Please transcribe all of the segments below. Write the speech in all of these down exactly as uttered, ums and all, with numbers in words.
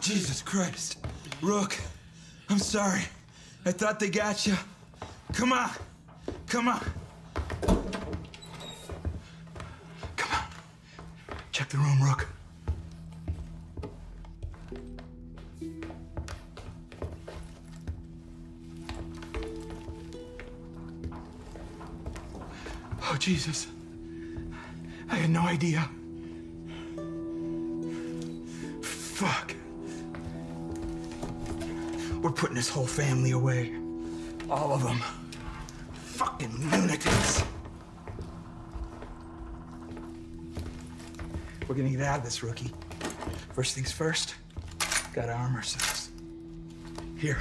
Jesus Christ. Rook, I'm sorry. I thought they got you. Come on. Come on. Come on. Check the room, Rook. Oh, Jesus. I had no idea. Fuck. We're putting this whole family away. All of them. Fucking lunatics. We're gonna get out of this, rookie. First things first, gotta arm ourselves. Here.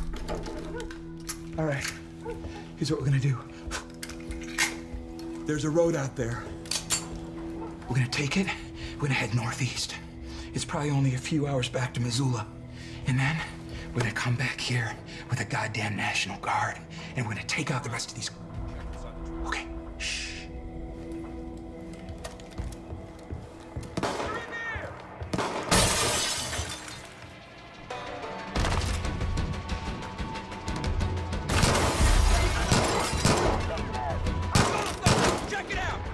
All right, here's what we're gonna do. There's a road out there. We're gonna take it, we're gonna head northeast. It's probably only a few hours back to Missoula. And then we're gonna come back here with a goddamn National Guard, and we're gonna take out the rest of these. Okay, shh. Check it out!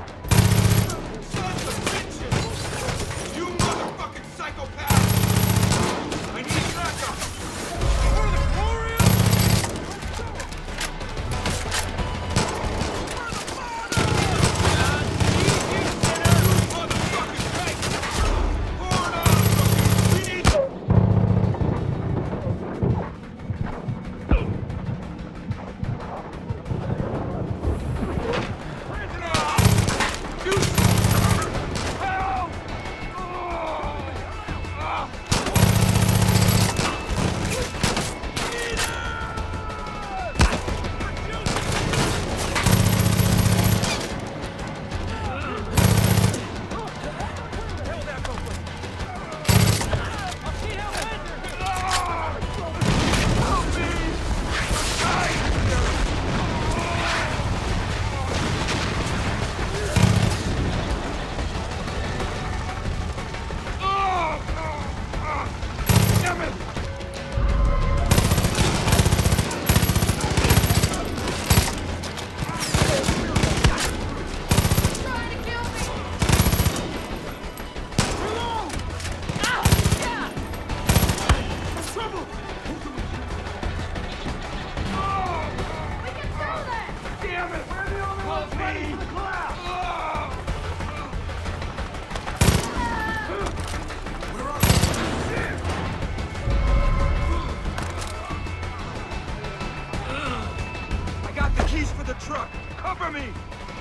Cover me!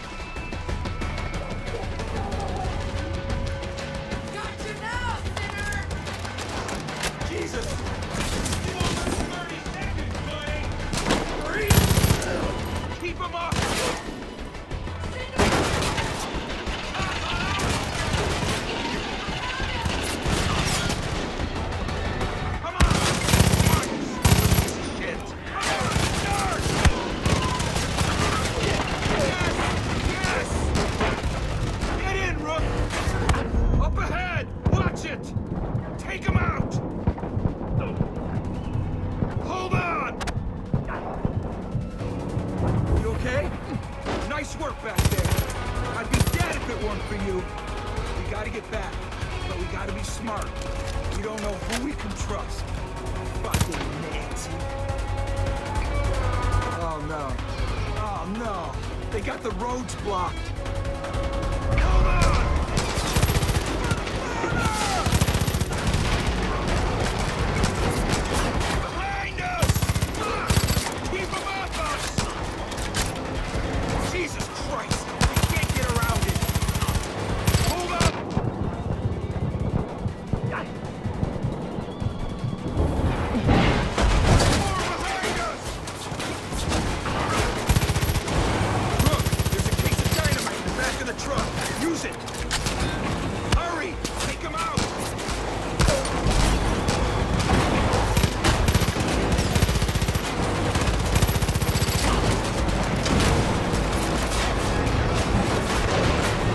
Got you now, sinner! Jesus! thirty seconds, buddy! Keep him up! Come on! Shit! Come on! Start! Yes! Get in, Rook! Up ahead! Watch it! Take him out! Hold on! You okay? Nice work back there. I'd be dead if it weren't for you. We gotta get back, but we gotta be smart. We don't know who we can trust. Fucking Nancy. Oh no. Oh no. They got the roads blocked. Hold on! Behind us! Keep them off us! Jesus Christ! We can't get around it! Hold up! More behind us! Look, there's a case of dynamite in the back of the truck. Use it! Hurry! Take him out!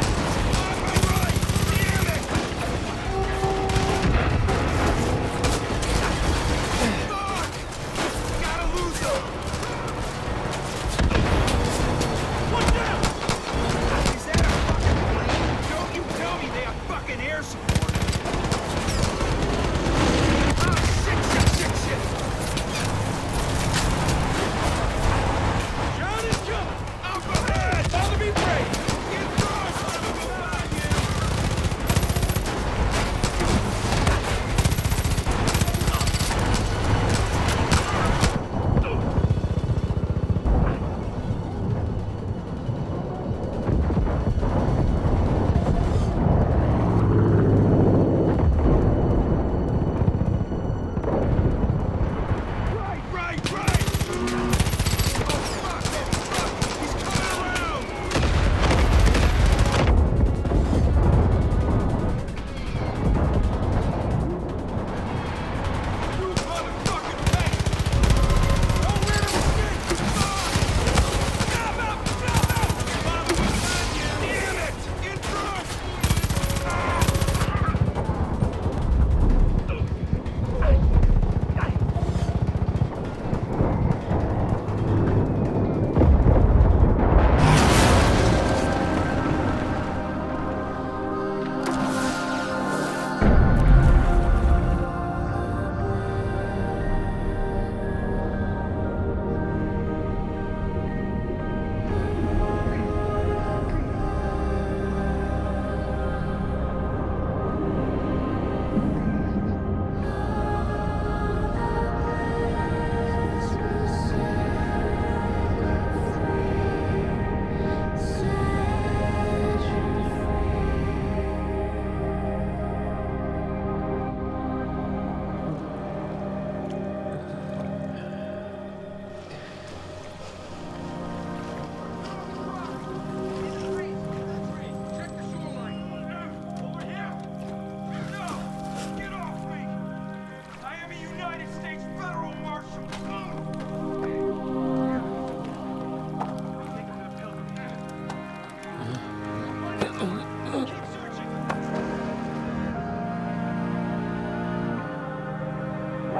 On my right! Damn it!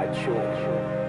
I'd shoot.